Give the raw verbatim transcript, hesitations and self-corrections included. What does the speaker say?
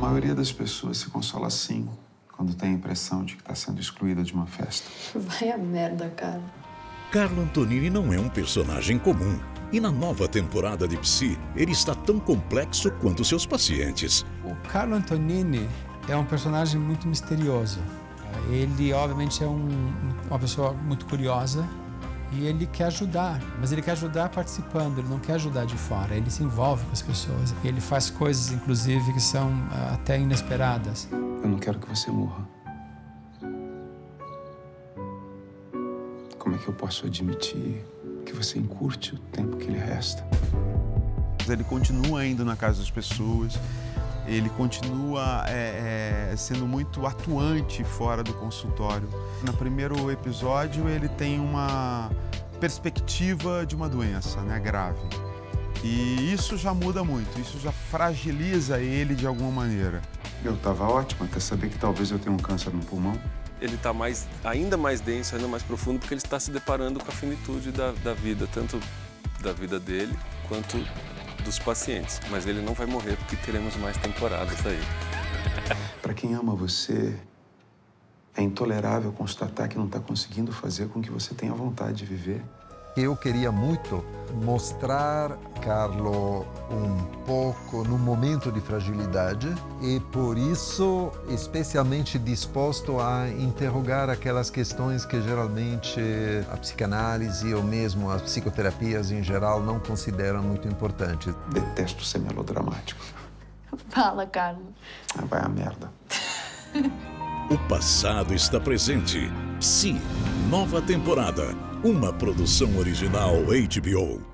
maioria das pessoas se consola assim, quando tem a impressão de que está sendo excluída de uma festa. Vai a merda, cara. Carlo Antonini não é um personagem comum. E na nova temporada de Psi, ele está tão complexo quanto seus pacientes. O Carlo Antonini é um personagem muito misterioso. Ele, obviamente, é um, uma pessoa muito curiosa e ele quer ajudar, mas ele quer ajudar participando, ele não quer ajudar de fora. Ele se envolve com as pessoas. Ele faz coisas, inclusive, que são uh, até inesperadas. Eu não quero que você morra. Como é que eu posso admitir que você encurte o tempo que lhe resta? Ele continua indo na casa das pessoas, ele continua é, é, sendo muito atuante fora do consultório. No primeiro episódio, ele tem uma perspectiva de uma doença, né, grave. E isso já muda muito, isso já fragiliza ele de alguma maneira. Eu estava ótimo até saber que talvez eu tenha um câncer no pulmão. Ele está mais, ainda mais denso, ainda mais profundo, porque ele está se deparando com a finitude da, da vida, tanto da vida dele quanto dos pacientes. Mas ele não vai morrer porque teremos mais temporadas aí. Para quem ama você, é intolerável constatar que não está conseguindo fazer com que você tenha vontade de viver. Eu queria muito mostrar Carlo um pouco num momento de fragilidade e, por isso, especialmente disposto a interrogar aquelas questões que, geralmente, a psicanálise ou mesmo as psicoterapias, em geral, não consideram muito importantes. Detesto ser melodramático. Fala, Carlos. Ah, vai a merda. O passado está presente. Psi, nova temporada. Uma produção original H B O.